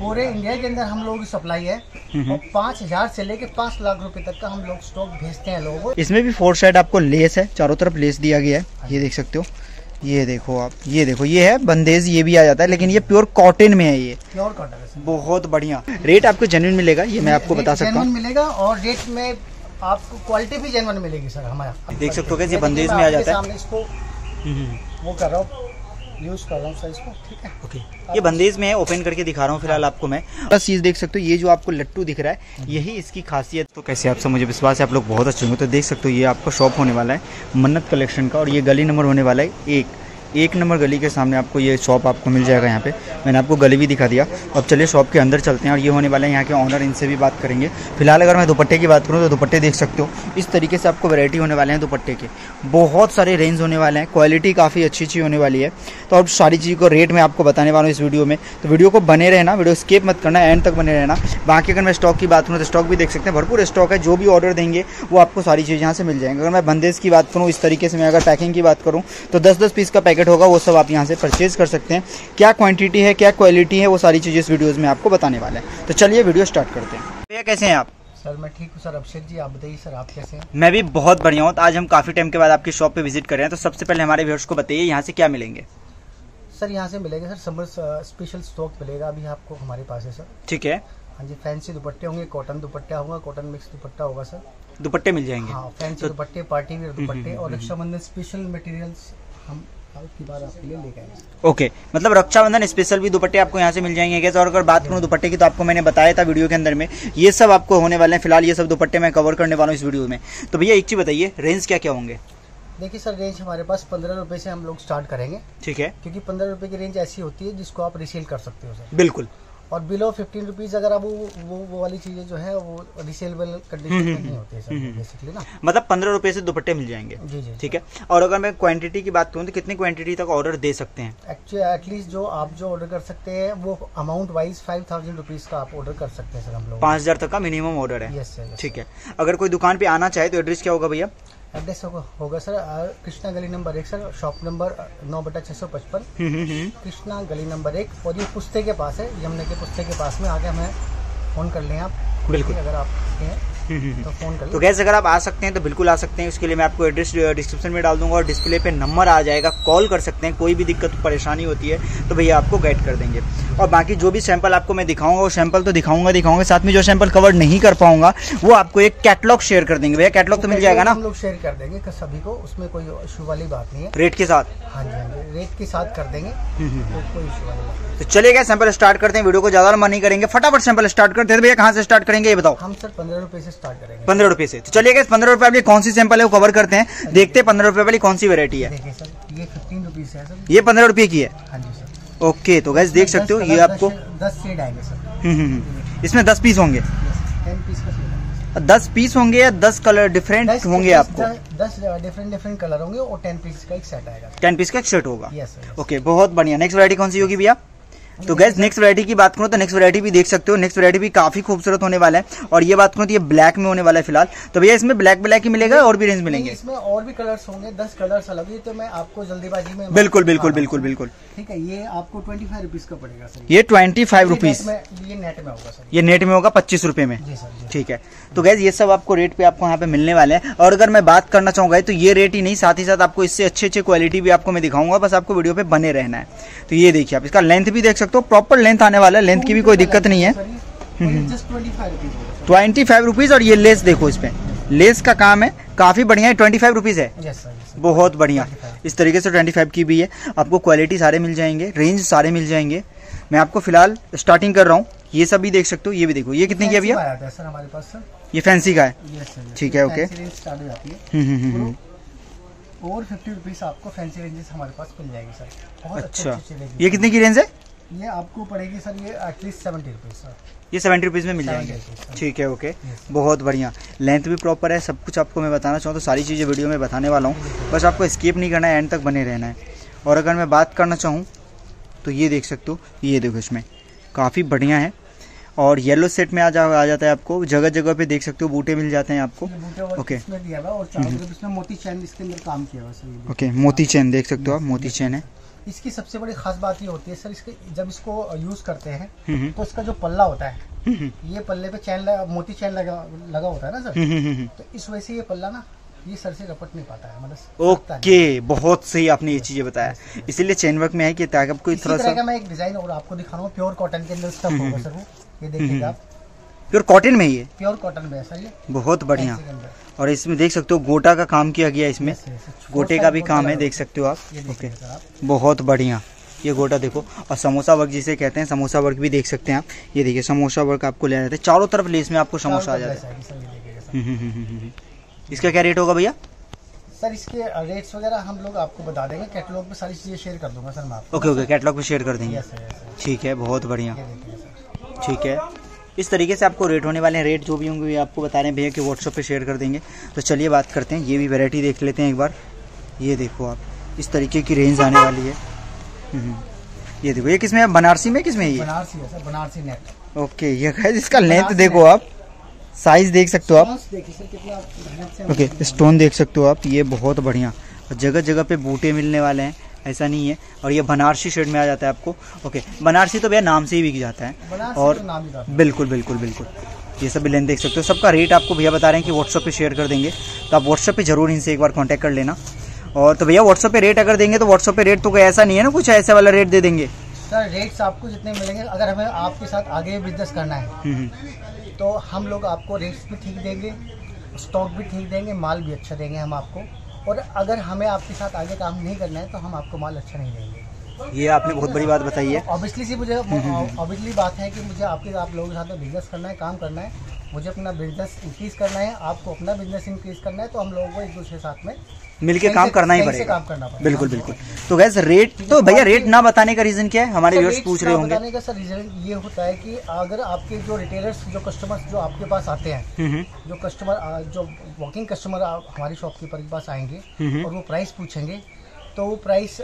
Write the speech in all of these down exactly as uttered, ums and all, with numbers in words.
पूरे इंडिया के अंदर हम लोगों की सप्लाई है और पाँच हजार से लेके पाँच लाख रुपए तक का हम लोग स्टॉक भेजते हैं लोगों को। इसमें भी फोर साइड आपको लेस है, चारों तरफ लेस दिया गया है, ये देख सकते हो। ये देखो आप, ये देखो, ये है बंदेज, ये भी आ जाता है, लेकिन ये प्योर कॉटन में है, ये प्योर कॉटन है, बहुत बढ़िया। रेट आपको जेन्युइन मिलेगा, ये मैं आपको बता सकता हूँ, मिलेगा और रेट में आपको क्वालिटी भी जेन्युइन मिलेगी सर हमारा। देख सकते हो कैसे बंदेज में आ जाता है। सामने इसको वो कर रहा हूँ, यूज कर रहा हूँ सर इसको, ठीक है। ओके, ये बंदेज में है, ओपन करके दिखा रहा हूँ फिलहाल आपको मैं। बस चीज देख सकते हो, ये जो आपको लट्टू दिख रहा है यही इसकी खासियत। तो कैसे आप सब, मुझे विश्वास है आप लोग बहुत अच्छे होंगे। तो देख सकते हो ये आपका शॉप होने वाला है मन्नत कलेक्शन का, और ये गली नंबर होने वाला है एक एक नंबर गली के सामने आपको ये शॉप आपको मिल जाएगा। यहाँ पे मैंने आपको गली भी दिखा दिया। अब चलिए शॉप के अंदर चलते हैं, और ये होने वाले हैं यहाँ के ऑनर, इनसे भी बात करेंगे। फिलहाल अगर मैं दुपट्टे की बात करूँ तो दुपट्टे देख सकते हो, इस तरीके से आपको वैरायटी होने वाले हैं दुपट्टे के, बहुत सारे रेंज होने वाले हैं, क्वालिटी काफ़ी अच्छी अच्छी होने वाली है। तो अब सारी चीज़ को रेट मैं आपको बताने वाला हूँ इस वीडियो में, तो वीडियो को बने रहना, वीडियो स्किप मत करना, एंड तक बने रहना। बाकी अगर मैं स्टॉक की बात करूँ तो स्टॉक भी देख सकते हैं, भरपूर स्टॉक है, जो भी ऑर्डर देंगे वो आपको सारी चीज़ यहाँ से मिल जाएंगे। अगर मैं बंदेज की बात करूँ, इस तरीके से मैं अगर पैकिंग की बात करूँ तो दस दस पीस का पैकेट होगा, वो सब आप यहाँ से परचेज कर सकते हैं। क्या क्वांटिटी है, क्या क्वालिटी है, वो सारी चीज़ें इस वीडियोज़ में आपको बताने वाले हैं। तो चलिए वीडियो स्टार्ट करते हैं। भैया कैसे हैं आप? सर मैं ठीक हूँ सर, अभिषेक जी आप बताइए सर आप कैसे हैं? मैं भी बहुत बढ़िया हूँ। तो आज हम काफ़ी टाइम के बाद आपकी शॉप पे विजिट कर रहे हैं, तो सबसे पहले हमारे व्यूअर्स को बताइए यहाँ से क्या मिलेंगे। सर यहाँ से मिलेगा सर समर स्पेशल स्टॉक मिलेगा अभी आपको हमारे पास है सर। ठीक है। हाँ जी, फैंसी दुपट्टे होंगे, कॉटन दुपट्टा होगा, कॉटन मिक्स दुपट्टा होगा सर। दुपट्टे मिल जाएंगे? हाँ, फैंसी दुपट्टे, पार्टी वेयर दुपट्टे और रक्षाबंधन स्पेशल मटेरियल्स हम की बार आपके लिए लेके आए। ओके, मतलब रक्षाबंधन स्पेशल भी दुपट्टे आपको यहाँ से मिल जाएंगे कैसे? और अगर बात करूँ दुपट्टे की तो आपको मैंने बताया था वीडियो के अंदर में, ये सब आपको होने वाले हैं। फिलहाल ये सब दुपट्टे मैं कवर करने वाला हूँ इस वीडियो में। तो भैया एक चीज बताइए, रेंज क्या क्या होंगे? देखिए सर, रेंज हमारे पास पंद्रह रुपए से हम लोग स्टार्ट करेंगे। ठीक है। क्योंकि पंद्रह रुपए की रेंज ऐसी होती है जिसको आप रिसेल कर सकते हो सर। बिल्कुल। और बिलो फिफ्टीन रुपीज अगर आप वो, वो वो वाली चीजें जो है वो रिसेलेबल कंडीशन में नहीं होती है सर बेसिकली ना। मतलब पंद्रह रुपए से दुपट्टे मिल जाएंगे? जी जी। ठीक है। और अगर मैं क्वांटिटी की बात करूँ तो कितनी क्वांटिटी तक ऑर्डर दे सकते हैं? एक्चुअली एटलीस्ट जो आप जो ऑर्डर कर सकते हैं वो amount wise five thousand rupees का आप ऑर्डर कर सकते हैं सर हम लोग। पाँच हजार तक का मिनिमम ऑर्डर है? Yes sir. ठीक है। अगर कोई दुकान पे आना चाहे तो एड्रेस क्या होगा भैया? एड्रेस होगा, होगा सर कृष्णा गली नंबर एक सर, शॉप नंबर नौ बटा छः सौ पचपन, कृष्णा गली नंबर एक, और ये पुस्ते के पास है, यमुना के पुस्ते के पास में। आगे हमें फोन कर लें आप, बिल्कुल, अगर आप हैं तो फोन कर। तो गैस अगर आप आ सकते हैं तो बिल्कुल आ सकते हैं। उसके लिए मैं आपको एड्रेस डिस्क्रिप्शन में डाल दूंगा और डिस्प्ले पे नंबर आ जाएगा, कॉल कर सकते हैं। कोई भी दिक्कत परेशानी होती है तो भैया आपको गाइड कर देंगे। और बाकी जो भी सैंपल आपको मैं दिखाऊंगा वो सैंपल तो दिखाऊंगा दिखाऊंगा साथ में जो सैंपल कवर नहीं कर पाऊंगा वो आपको एक कैटलॉग शेयर कर देंगे। भैया कैटलॉग तो मिल जाएगा ना? हम लोग शेयर कर देंगे सभी को, उसमें कोई इशू वाली बात नहीं है। रेट के साथ? हाँ जी हाँ जी, रेट के साथ कर देंगे, तो कोई इशू वाली बात नहीं। तो चलिए सैंपल स्टार्ट करते हैं, वीडियो को ज्यादा लंबा नहीं करेंगे, फटाफट सैंपल स्टार्ट करते हैं। भैया कहाँ से स्टार्ट करेंगे ये बताओ? हम सर पंद्रह रुपए से स्टार्ट करेंगे। पंद्रह रुपए से? तो चलिए पंद्रह रुपए वाली कौन सी सैंपल है वो कवर करते हैं, देखते हैं पंद्रह रुपए वाली कौन सी वेरायटी है। देखिए सर, ये फिफ्टीन रुपीज है सर। ये पंद्रह रुपए की है? हाँ जी सर। ओके, तो गैस देख सकते हो ये आपको दस शेड आएंगे सर। हम्म, इसमें दस पीस होंगे? टेन पीस का शेड। दस पीस होंगे या दस कलर डिफरेंट होंगे आपको? दस डिफरेंट डिफरेंट कलर होंगे और टेन पीस का एक सेट आएगा। टेन पीस का एक सेट होगा? Yes sir. ओके, बहुत बढ़िया। नेक्स्ट वैरायटी कौन सी होगी भैया? तो गैस नेक्स्ट वैरायटी की बात करूं तो नेक्स्ट वैरायटी भी देख सकते हो, नेक्स्ट वैरायटी भी काफी खूबसूरत होने वाला है। और ये बात करूं तो ये ब्लैक में होने वाला है फिलहाल। तो भैया इसमें ब्लैक ब्लैक ही मिलेगा और भी रेंज मिलेंगे? इसमें और भी कलर्स होंगे, दस कलर्स अलग ही, तो मैं आपको जल्दीबाजी में। बिल्कुल बिल्कुल बिल्कुल बिल्कुल। ठीक है, ये आपको ट्वेंटी फाइव रुपीज का पड़ेगा सर। ये ट्वेंटी फाइव रुपीज? ये नेट में होगा सर। ये नेट में होगा पच्चीस रुपए में? जी सर। ठीक है। तो गैस ये सब आपको रेट पे आपको यहाँ पे मिलने वाले हैं। और अगर मैं बात करना चाहूंगा तो ये रेट ही नहीं, साथ ही साथ आपको इससे अच्छे अच्छे क्वालिटी भी आपको मैं दिखाऊंगा, बस आपको वीडियो पे बने रहना है। तो ये देखिए आप, इसका लेंथ भी देख सकते हो, प्रॉपर लेंथ आने वाला है, लेंथ की भी कोई दिक्कत नहीं है। Twenty five rupees. और ये लेस देखो, इसमें लेस का काम है, काफी बढ़िया है। ट्वेंटी फाइव रुपीज है? बहुत बढ़िया। इस तरीके से ट्वेंटी फाइव की भी है, आपको क्वालिटी सारे मिल जाएंगे, रेंज सारे मिल जाएंगे। मैं आपको फिलहाल स्टार्टिंग कर रहा हूँ, ये सब भी देख सकते हो। ये भी देखो, ये कितने की है भैया? सर हमारे पास सर ये फैंसी का है? ठीक है, ओके। और फिफ्टी रुपीज आपको फैंसी रेंजेस हमारे पास मिल जाएगी सर। बहुत अच्छा, अच्छे अच्छे। ये कितने की रेंज है? ये आपको पड़ेगी सर ये एटलीस्ट सेवेंटी रुपीज सर। ये सेवेंटी रुपीज में मिल जाएंगे? ठीक है, ओके। बहुत बढ़िया, लेंथ भी प्रॉपर है, सब कुछ आपको मैं बताना चाहूँ तो सारी चीज़ें वीडियो में बताने वाला हूँ, बस आपको स्किप नहीं करना है, एंड तक बने रहना है। और अगर मैं बात करना चाहूँ तो ये देख सकते हो, ये देखो इसमें काफ़ी बढ़िया है। और येलो सेट में आ जा आ जाता है आपको, जगह जगह पे देख सकते हो बूटे मिल जाते हैं आपको। ओके, इसमें मोती चैन इसके अंदर काम किया हुआ है। ओके, मोती चैन देख सकते हो आप, मोती चैन है, इसकी सबसे बड़ी खास बात ये होती है सर, इसके जब इसको यूज करते हैं हम्म, तो इसका जो पल्ला होता है, हम्म, ये पल्ले पे चैन लगा, मोती चैन लगा लगा होता है ना सर, हम्म, हम्म, तो इस वजह से ये पल्ला ना ये सर से रपट नहीं पाता है, मतलब ओके, बहुत सही आपने ये चीजें बताया, इसीलिए चेन वर्क में है कि ताकि आपको इसी थोड़ा तरह सा का मैं एक डिजाइन और आपको दिखा रहा हूँ, प्योर कॉटन के अंदर स्टफ होगा सर, वो ये देखिएगा आप, प्योर कॉटन में ही है, प्योर कॉटन में है सर ये, बहुत बढ़िया। फैंसी के अंदर। और इसमें देख सकते हो गोटा का काम किया गया, इसमें ऐसे- ऐसे छोटा गोटे का भी गोटा काम है, लगा देख सकते हो आप। ये ओके, देखिए सर आप, बहुत बढ़िया, ये गोटा देखो। और समोसा वर्क जिसे कहते हैं, समोसा वर्क भी देख सकते हैं आप। ये देखिए समोसा वर्क आपको ले जाते हैं, चारों तरफ लेस में आपको समोसा आ चारों जाता तरफ है। ऐसा है, सर ये देखिएगा सर। हम्म, हम्म, हम्म, हम्म, हम्म। इसका क्या रेट होगा भैया? सर इसके रेट्स वगैरह हम लोग आपको बता देंगे, कैटलॉग पे सारी चीजें शेयर कर दूंगा सर मैं आपको। ओके ओके, कैटलॉग पे शेयर कर देंगे। Yes sir, yes sir. ठीक है, बहुत बढ़िया, ये देखिए सर, ठीक है। इस तरीके से आपको रेट होने वाले हैं, रेट जो भी होंगे ये आपको बता रहे हैं भैया कि व्हाट्सएप पे शेयर कर देंगे। तो चलिए बात करते हैं, ये भी वैरायटी देख लेते हैं एक बार। ये देखो आप, इस तरीके की रेंज आने वाली है। हम्म, ये देखो, ये किसमें है? बनारसी में, किसमें है ये? बनारसी है सर, बनारसी नेट। ओके, ये गाइस इसका लेंथ देखो आप, साइज देख सकते हो आप। देखिए सर कितना मेहनत से ओके, स्टोन देख सकते हो आप, ये बहुत बढ़िया। और जगह जगह पे बूटे मिलने वाले हैं, ऐसा नहीं है। और ये बनारसी शेड में आ जाता है आपको। ओके, बनारसी तो भैया नाम से ही बिक जाता है। बनारसी और तो नाम ही था। बिल्कुल बिल्कुल बिल्कुल, ये सब भी लेंथ देख सकते हो। सबका रेट आपको भैया बता रहे हैं कि व्हाट्सएप पे शेयर कर देंगे, तो आप व्हाट्सएप पे जरूर इनसे एक बार कॉन्टैक्ट कर लेना। और तो भैया व्हाट्सएप पे रेट अगर देंगे तो व्हाट्सएप पे रेट तो कोई ऐसा नहीं है ना, कुछ ऐसे वाला रेट दे देंगे? सर रेट्स आपको जितने मिलेंगे, अगर हमें आपके साथ आगे बिजनेस करना है हम्म, तो हम लोग आपको रेट्स भी ठीक देंगे, स्टॉक भी ठीक देंगे, माल भी अच्छा देंगे हम आपको। और अगर हमें आपके साथ आगे काम नहीं करना है तो हम आपको माल अच्छा नहीं देंगे। ये आपने बहुत बड़ी बात बताई है। ऑब्वियसली सी मुझे ऑब्वियसली बात है कि मुझे आपके आप लोगों के साथ में बिजनेस करना है, काम करना है, मुझे अपना बिजनेस इंक्रीज करना है, आपको अपना बिजनेस इंक्रीज करना है, तो हम लोगों को एक दूसरे के साथ में मिलके सही काम से- करना ही सही से पड़ेगा। काम करना पड़ेगा। बिल्कुल बिल्कुल। तो गैस रेट तो भैया रेट ना बताने का रीजन क्या है? हमारे सर, व्यूअर्स रेट्स पूछ ना रहे होंगे। बताने का सर रीजन ये होता है कि अगर आपके जो रिटेलर्स, जो कस्टमर्स जो आपके पास आते हैं, हम्म, हम्म, जो कस्टमर जो वॉकिंग कस्टमर हमारी शॉपकीपर के पास आएंगे हम्म। और वो प्राइस पूछेंगे, तो वो प्राइस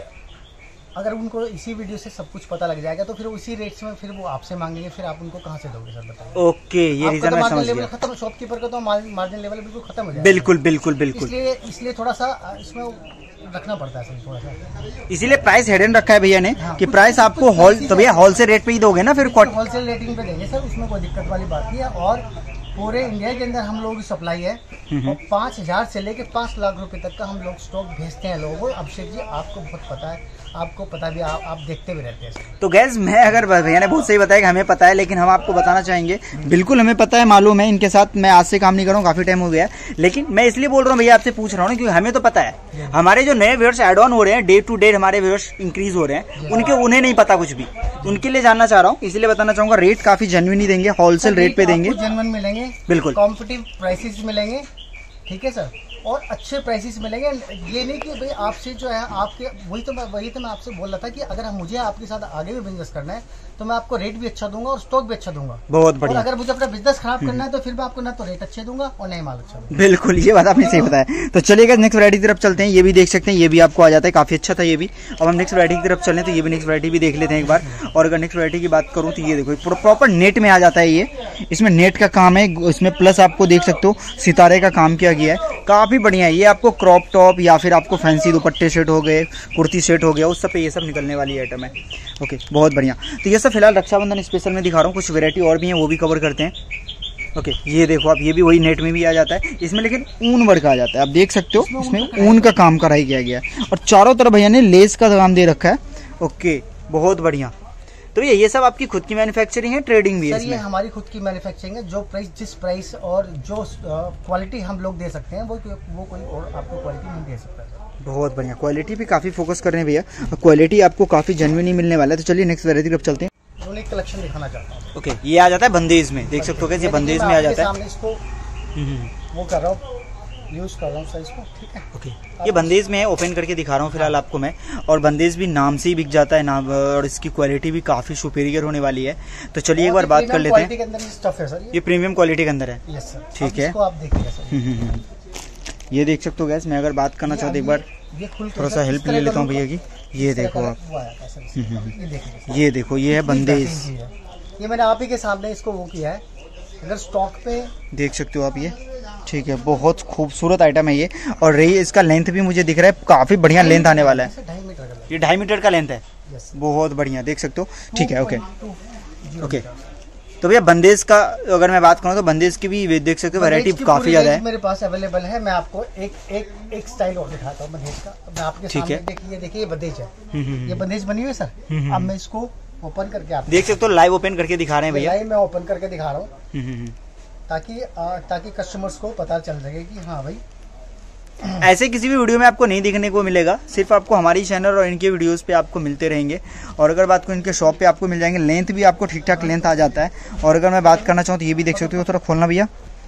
अगर उनको इसी वीडियो से सब कुछ पता लग जाएगा तो फिर उसी रेट्स में फिर वो आपसे मांगेंगे, फिर आप उनको कहाँ से दोगे सर बताइए? ओके, ये आपका रीजन तो मैं मार्जिन समझ लेवल गया। खत्म, शॉपकीपर का तो मार्जिन लेवल बिल्कुल खत्म हो जाएगा। बिल्कुल बिल्कुल बिल्कुल, इसलिए इसलिए थोड़ा सा इसमें रखना पड़ता है सर, थोड़ा सा। इसीलिए प्राइस हेडन रखा है भैया ने हाँ, कि कुछ- प्राइस आपको कुछ हॉल ऐसी तो भैया होलसेल रेट पे ही दोगे ना फिर? क्वार्ट- होलसेल रेटिंग पे देंगे सर, उसमें कोई दिक्कत वाली बात नहीं है। और पूरे इंडिया के अंदर हम लोगों की सप्लाई है और पाँच हजार से लेके पाँच लाख रुपए तक का हम लोग स्टॉक भेजते हैं लोगों को। अभिषेक जी आपको बहुत पता है, आपको पता भी, आप, आप देखते भी रहते हैं सर। तो गैस मैं अगर भैया ने बहुत सही बताया कि हमें पता है, लेकिन हम आपको बताना चाहेंगे बिल्कुल हमें पता है, मालूम है। इनके साथ मैं आज से काम नहीं कर रहा हूँ, काफी टाइम हो गया है, लेकिन मैं इसलिए बोल रहा हूँ भैया, आपसे पूछ रहा हूँ क्योंकि हमें तो पता है। हमारे जो नए व्यूअर्स एड ऑन हो रहे हैं, डे टू डे हमारे व्यूअर्स इंक्रीज हो रहे हैं, उनके उन्हें नहीं पता कुछ भी, उनके लिए जानना चाह रहा हूँ, इसलिए बताना चाहूंगा। रेट काफी जेन्युइन ही देंगे, होलसेल रेट पे देंगे, जेन्युइन मिलेंगे, बिल्कुल कॉम्पिटिटिव प्राइसेस मिलेंगे, ठीक है सर, और अच्छे प्राइसेस मिलेंगे। ये नहीं कि भाई आपसे जो है आपके, वही तो मैं वही तो मैं आपसे बोल रहा था कि अगर मुझे आपके साथ आगे भी बिजनेस करना है तो मैं आपको रेट भी अच्छा दूंगा और स्टॉक भी अच्छा दूंगा। बहुत और बढ़िया, अगर मुझे अपना बिजनेस खराब करना है तो फिर मैं आपको ना तो रेट अच्छे दूंगा और ना ही माल अच्छा दूंगा। बिल्कुल, ये बात आपने सही बताया। तो चलिएगा नेक्स्ट वैरायटी की तरफ चलते हैं। ये भी देख सकते हैं, ये भी आपको आ जाता है, काफी अच्छा था ये भी। अब हम नेक्स्ट वैरायटी की तरफ चलें तो ये भी नेक्स्ट वैरायटी भी देख लेते हैं एक बार। और अगर नेक्स्ट वैरायटी की बात करूँ तो ये देखो प्रॉपर नेट में आ जाता है ये, इसमें नेट का काम है, इसमें प्लस आपको देख सकते हो सितारे का काम किया गया है, काफी बढ़िया है। ये आपको क्रॉप टॉप या फिर आपको फैंसी दुपट्टे सेट हो गए, कुर्ती सेट हो गया, उस सब पे ये सब निकलने वाली आइटम है। ओके, बहुत बढ़िया। तो ये सब फिलहाल रक्षाबंधन स्पेशल में दिखा रहा हूँ, कुछ वैरायटी और भी है वो भी कवर करते हैं। ओके, ये देखो आप, ये भी वही नेट में भी आ जाता है, इसमें लेकिन ऊन वर्क आ जाता है, आप देख सकते हो इसमें ऊन का काम कराई गया गया है और चारों तरफ भैया ने लेस का काम दे रखा है। ओके, बहुत बढ़िया। तो ये ये सब आपकी खुद की मैन्युफैक्चरिंग है, ट्रेडिंग भी है सर ये इसमें? हमारी खुद की मैन्युफैक्चरिंग है। जो प्राइस, जिस प्राइस और जो क्वालिटी हम लोग दे सकते हैं वो वो कोई और आपको क्वालिटी नहीं दे सकता है। बहुत बढ़िया, क्वालिटी पे काफी फोकस कर रहे हैं भैया, क्वालिटी आपको काफी जेन्युइन ही मिलने वाला है। तो चलिए नेक्स्ट वैरायटी की तरफ चलते हैं। यूनिक कलेक्शन दिखाना चाहता हूँ। ओके, ये आ जाता है बंदेज में, देख सकते हो कैसे बंदेज में आ जाता है। सामने इसको वो कर रहा हूँ, यूज कर रहा हूँ सर इसको, ठीक है। ओके, ये बंदेज में है, ओपन करके दिखा रहा हूँ फिलहाल आपको मैं। और बंदेज भी नाम से ही बिक जाता है नाम, और इसकी क्वालिटी भी काफी सुपीरियर होने वाली है। तो चलिए एक बार बात कर लेते हैं। के अंदर स्टफ है सर, ये प्रीमियम क्वालिटी के अंदर है, यस सर, ठीक है। इसको आप देखिएगा सर। हम्म, हम्म, हम्म। ये देख सकते हो गैस, मैं अगर बात करना चाहता एक बार ये खुल के थोड़ा सर सा इस हेल्प तरह ले का लेता हूँ look- भैया की। ये इस तरह देखो का आप, वो आया था सर इसमें। ये देखिए, ये देखो, ये है बंदेज, बेहतरीन चीज़ है। ये मैंने आप ही के सामने इसको वो किया है। अगर स्टॉक पे देख सकते हो आप ये, ठीक है, बहुत खूबसूरत आइटम है ये। और रही इसका लेंथ भी मुझे दिख रहा है काफी बढ़िया लेंथ आने वाला है। ढाई मीटर का, ये ढाई मीटर का लेंथ है, यस, बहुत बढ़िया, देख सकते हो। ठीक है, ओके जी, ओके। तो भैया बंदेज का अगर मैं बात करूँ तो बंदेज की भी देख सकते हो वैरायटी काफी ज्यादा है। मेरे पास अवेलेबल है। मैं आपको एक एक एक स्टाइल और दिखाता हूँ बंदेज का। मैं आपके सामने देखिए, देखिए ये बंदेज है, ये बंदेज बनी हुई है सर। अब मैं इसको ओपन करके आप देख सकते हो, लाइव ओपन करके दिखा रहे हैं भैया। लाइव मैं ओपन करके दिखा रहा हूँ ताकि ताकि कस्टमर्स को पता चल सके कि हाँ भाई, ऐसे किसी भी वीडियो में आपको नहीं देखने को मिलेगा, सिर्फ आपको हमारी चैनल और इनके वीडियोस पे आपको मिलते रहेंगे। और अगर बात करूँ इनके शॉप पे आपको मिल जाएंगे, लेंथ भी आपको ठीक ठाक लेंथ आ जाता है। और अगर मैं बात करना चाहूँ तो ये भी देख सकते हो, थोड़ा खोलना भैया,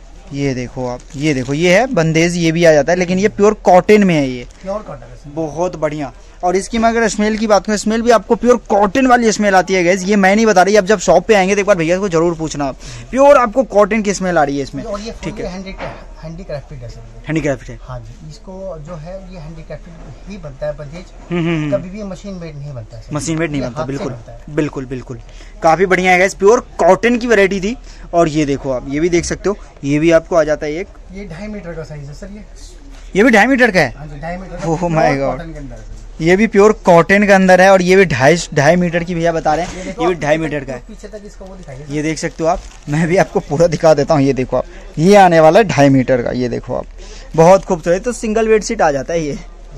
ये देखो आप, ये देखो ये है बंदेज, ये भी आ जाता है, लेकिन ये प्योर कॉटन में है, ये प्योर कॉटन, बहुत बढ़िया। और इसकी मैं अगर स्मेल की बात करूँ, स्मेल भी आपको प्योर कॉटन वाली स्मेल आती है गैस, ये मैं नहीं बता रही, अब जब शॉप पे आएंगे तो एक बार भैया को जरूर पूछना, आप प्योर आपको कॉटन की स्मेल आ रही है इसमें। ठीक है, हैंडीक्राफ्टेड है, हैंडीक्राफ्ट है, हाँ जी। इसको जो है ये हैंडीक्राफ्टेड ही बनता है बंदेज, कभी भी मशीन मेड नहीं बनता है, मशीन मेड नहीं बनता, बिल्कुल बिल्कुल बिल्कुल। काफी बढ़िया है गैस, प्योर कॉटन की वैरायटी थी। और ये देखो आप, ये भी देख सकते हो, ये भी आपको आ जाता है एक, ये ढाई मीटर का साइज है सर, ये ये भी ढाई मीटर का है, हाँ जी, ढाई मीटर। ओह माय गॉड, ये भी प्योर कॉटन के अंदर है। और ये भी ढाई ढाई मीटर की भैया बता रहे हैं, ये भी ढाई मीटर का है। पीछे तक इसको वो दिखाइए, ये देख सकते हो आप, मैं भी आपको पूरा दिखा देता हूँ। ये देखो आप, ये आने वाला है ढाई मीटर का, ये देखो आप, बहुत खूबसूरत। तो सिंगल बेडशीट आ जाता है ये,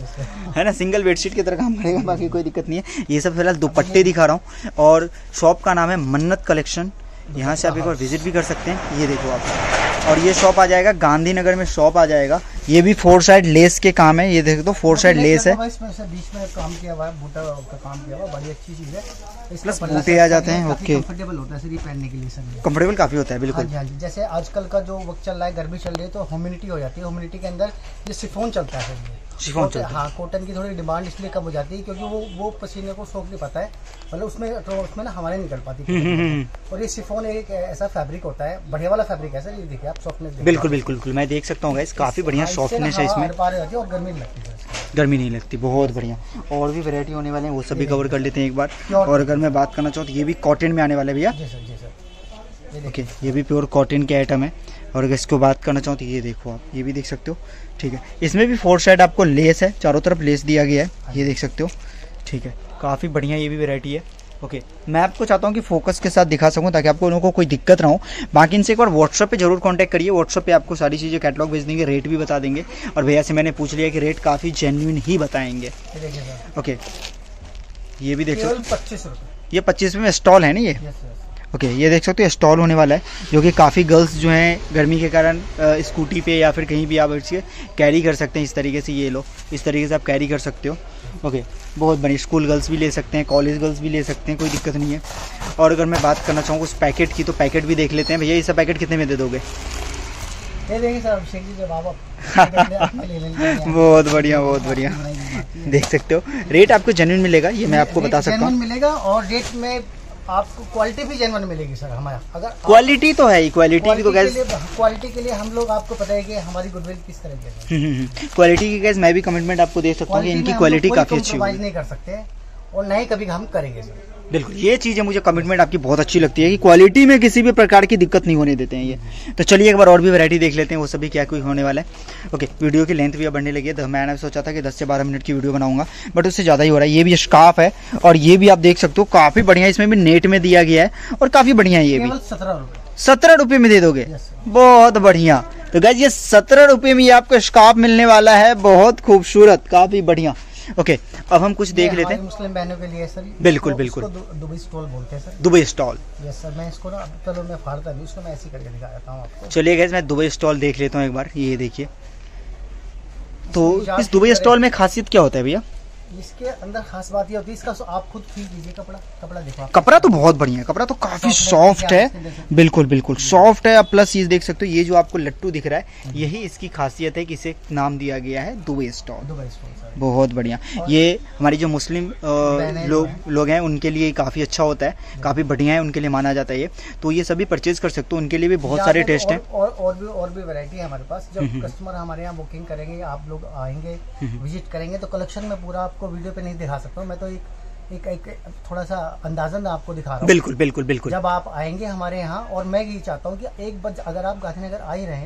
है ना, सिंगल बेडशीट की तरह काम करेगा, बाकी कोई दिक्कत नहीं है। ये सब फिलहाल दुपट्टे दिखा रहा हूँ। और शॉप का नाम है मन्नत कलेक्शन, यहाँ से आप एक बार विजिट भी कर सकते हैं। ये देखो आप, और ये शॉप आ जाएगा गांधीनगर में, शॉप आ जाएगा। ये भी फोर साइड लेस के काम है, ये देख दो, फोर साइड लेस है, इसमें से बीच में काम किया हुआ है, बूटा का काम किया हुआ, बड़ी अच्छी चीज है। प्लस बूटे आ जाते हैं, ओके, कंफर्टेबल होता है सर ये पहनने के लिए सर, कंफर्टेबल काफी होता है, बिल्कुल। हाँ जी, जैसे आजकल का जो वक्त चल रहा है, गर्मी चल रही है, तो ह्यूमिडिटी हो जाती है, ह्यूमिडिटी के अंदर ये शिफॉन चलता है सर, ये शिफॉन चलता है। हाँ, कॉटन की थोड़ी डिमांड इसलिए कम हो जाती है क्योंकि वो वो पसीने को सोख नहीं पाता है, मतलब उसमें तो उसमें ना हवाएं निकल पाती। और ये शिफॉन एक ऐसा फैब्रिक होता है, बढ़िया वाला फैब्रिक है सर, ये देखिए आप, सॉफ्टनेस बिल्कुल बिल्कुल बिल्कुल, मैं देख सकता हूँ गाइस, काफी बढ़िया सॉफ्टनेस है इसमें, और गर्मी नहीं लगती है, गर्मी नहीं लगती, बहुत बढ़िया। और भी वैरायटी होने वाले हैं, वो सभी कवर कर लेते हैं एक बार। और अगर मैं बात करना चाहूँ तो ये भी कॉटन में आने वाले भैया, जी सर, जी सर, ओके, ये भी प्योर कॉटन के आइटम है। और अगर इसको बात करना चाहूँ तो ये देखो आप, ये भी देख सकते हो, ठीक है। इसमें भी फोर साइड आपको लेस है, चारों तरफ लेस दिया गया है, ये देख सकते हो, ठीक है। काफ़ी बढ़िया ये भी वैरायटी है, ओके। मैं आपको चाहता हूँ कि फोकस के साथ दिखा सकूँ ताकि आपको लोगों को कोई दिक्कत ना हो। बाकी इनसे एक बार व्हाट्सअप पे जरूर कांटेक्ट करिए, व्हाट्सअप पे आपको सारी चीज़ें कैटलॉग भेज देंगे, रेट भी बता देंगे। और भैया से मैंने पूछ लिया कि रेट काफ़ी जेन्युइन ही बताएंगे, ओके। ये भी देख सकते हो, पच्चीस रुपये, ये पच्चीस रुपये में स्टॉल है ना ये, ओके okay, ये देख सकते हो स्टॉल होने वाला है, जो कि काफ़ी गर्ल्स जो हैं गर्मी के कारण स्कूटी पे या फिर कहीं भी आप इसके कैरी कर सकते हैं। इस तरीके से ये लो, इस तरीके से आप कैरी कर सकते हो, ओके okay, बहुत बढ़िया। स्कूल गर्ल्स भी ले सकते हैं, कॉलेज गर्ल्स भी ले सकते हैं, कोई दिक्कत नहीं है। और अगर मैं बात करना चाहूँ उस पैकेट की, तो पैकेट भी देख लेते हैं। भैया ये सब पैकेट कितने में दे दोगे? बहुत बढ़िया, बहुत बढ़िया, देख सकते हो रेट आपको जेन्युइन मिलेगा, ये मैं आपको बता सकता हूँ मिलेगा। और रेट में आपको क्वालिटी भी जेन्युइन मिलेगी सर हमारा। अगर क्वालिटी तो है ही, क्वालिटी की तो गैस, क्वालिटी के लिए हम लोग आपको पता है कि हमारी गुडविल किस तरह की है। क्वालिटी की गैस मैं भी कमिटमेंट आपको दे सकता हूँ कि इनकी क्वालिटी काफी अच्छी है, नहीं कर सकते और नहीं कभी हम करेंगे सर, बिल्कुल। ये चीज़ है, मुझे कमिटमेंट आपकी बहुत अच्छी लगती है कि क्वालिटी में किसी भी प्रकार की दिक्कत नहीं होने देते हैं ये। तो चलिए एक बार और भी वैरायटी देख लेते हैं, वो सभी क्या कोई होने वाला है। ओके, वीडियो की लेंथ भी अब बढ़ने लगी है, तो मैंने सोचा था कि दस से बारह मिनट की वीडियो बनाऊंगा, बट उससे ज़्यादा ही हो रहा है। ये भी स्कार्फ है, और ये भी आप देख सकते हो काफ़ी बढ़िया, इसमें भी नेट में दिया गया है और काफ़ी बढ़िया है। ये भी सत्रह रुपये सत्रह रुपये में दे दोगे, बहुत बढ़िया। तो गाइस ये सत्रह रुपये में आपको स्कार्फ मिलने वाला है, बहुत खूबसूरत, काफ़ी बढ़िया। ओके okay, अब हम कुछ देख लेते हैं मुस्लिम बहनों के लिए सर, बिल्कुल बिल्कुल, दुबई स्टॉल बोलते हैं sir, Dubai stall. Yes sir, मैं इसको ना चलो मैं फाड़ता नहीं, उसको मैं ऐसे करके दिखा देता हूँ आपको। चलिए गाइस मैं दुबई स्टॉल देख लेता हूँ एक बार, ये देखिए। तो इस दुबई स्टॉल में खासियत क्या होता है भैया? इसके अंदर खास बात ये होती है, इसका आप खुद फील कीजिए, कपड़ा कपड़ा देखो, कपड़ा तो बहुत बढ़िया है, कपड़ा तो काफी सॉफ्ट है, बिल्कुल बिल्कुल सॉफ्ट है। प्लस ये देख सकते हो, ये जो आपको लट्टू दिख रहा है, यही इसकी खासियत है कि इसे नाम दिया गया है दुबई स्टॉल, दुबई स्टॉल, बहुत बढ़िया। ये हमारी जो मुस्लिम लोग लोग हैं उनके लिए काफी अच्छा होता है, काफी बढ़िया है, उनके लिए माना जाता है ये। तो ये सभी परचेज कर सकते हो, उनके लिए भी बहुत सारे टेस्ट हैं, और और भी और भी वैरायटी है हमारे पास। जब कस्टमर हमारे यहाँ बुकिंग करेंगे, आप लोग आएंगे, विजिट करेंगे, तो कलेक्शन में पूरा आपको वीडियो पे नहीं दिखा सकता हूँ मैं, तो एक एक, एक थोड़ा सा अंदाजन आपको दिखा रहा हूँ। बिल्कुल बिल्कुल बिल्कुल। जब आप आएंगे हमारे यहाँ, और मैं ये चाहता हूँ कि एक बार अगर आप गांधीनगर आ ही रहे हैं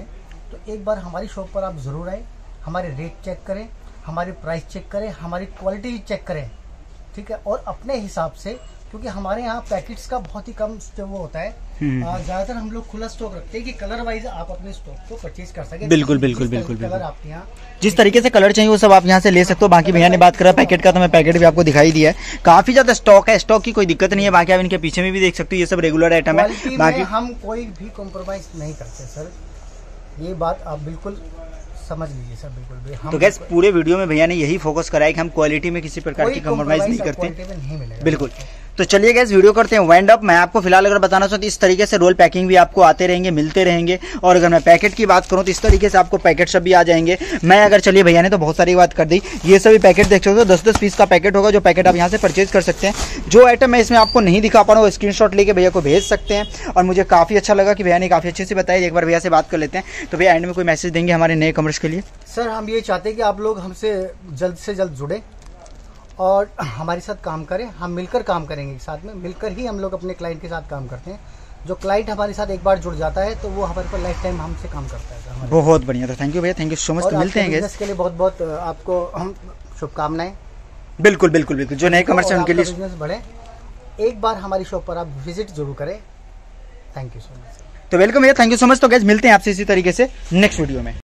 तो एक बार हमारी शॉप पर आप ज़रूर आए, हमारे रेट चेक करें, हमारी प्राइस चेक करें, हमारी क्वालिटी चेक करें, ठीक है। और अपने हिसाब से, क्योंकि हमारे यहाँ पैकेट्स का बहुत ही कम जो वो होता है, ज़्यादातर हम लोग खुला स्टॉक रखते हैं कि कलर वाइज आप अपने स्टॉक को परचेज कर सके। बिल्कुल बिल्कुल बिल्कुल कलर बिल्कुल आपके यहाँ जिस तरीके से कलर चाहिए वो सब आप यहाँ से ले सकते हो। बाकी भैया ने बात करा पैकेट का, तो मैं पैकेट भी आपको दिखाई दिया है, काफी ज्यादा स्टॉक है, स्टॉक की कोई दिक्कत नहीं है। बाकी आप इनके पीछे में भी देख सकते हो, ये सब रेगुलर आइटम है। बाकी हम कोई भी कॉम्प्रोमाइज नहीं करते सर, ये बात आप बिल्कुल समझ लीजिए सर, बिल्कुल भी। हम तो गैस पूरे वीडियो में भैया ने यही फोकस करा है कि हम क्वालिटी में किसी प्रकार की कॉम्प्रोमाइज नहीं करते। बिल्कुल। तो चलिए गैस वीडियो करते हैं वाइंड अप। मैं आपको फिलहाल अगर बताना चाहूँ तो इस तरीके से रोल पैकिंग भी आपको आते रहेंगे, मिलते रहेंगे। और अगर मैं पैकेट की बात करूँ तो इस तरीके से आपको पैकेट सब भी आ जाएंगे। मैं अगर चलिए भैया ने तो बहुत सारी बात कर दी, ये सभी पैकेट देख सकते हो, दस दस पीस का पैकेट होगा, जो पैकेट आप यहाँ से परचेज कर सकते हैं। जो आइटम मैं इसमें आपको नहीं दिखा पा रहा हूँ वो स्क्रीनशॉट लेके भैया को भेज सकते हैं। और मुझे काफ़ी अच्छा लगा कि भैया ने काफ़ी अच्छे से बताया। एक बार भैया से बात कर लेते हैं। तो भैया एंड में कोई मैसेज देंगे हमारे नए कमर्स के लिए? सर हम ये चाहते हैं कि आप लोग हमसे जल्द से जल्द जुड़े और हमारे साथ काम करें। हम मिलकर काम करेंगे, साथ में मिलकर ही हम लोग अपने क्लाइंट के साथ काम करते हैं। जो क्लाइंट हमारे साथ एक बार जुड़ जाता है तो वो हमारे पर लाइफ टाइम हमसे काम करता है। बहुत बढ़िया, तो थैंक यू भैया, थैंक यू सो मच। तो मिलते हैं बिजनेस के लिए बहुत बहुत आपको हम शुभकामनाएं। बिल्कुल बिल्कुल बिल्कुल, जो नए कमर्स है उनके लिए बिजनेस बढ़े। एक बार हमारी शॉप पर आप विजिट जरूर करें। Thank you so much. तो वेलकम भैया, थैंक यू सो मच। तो गैस मिलते हैं आपसे इसी तरीके से नेक्स्ट वीडियो में।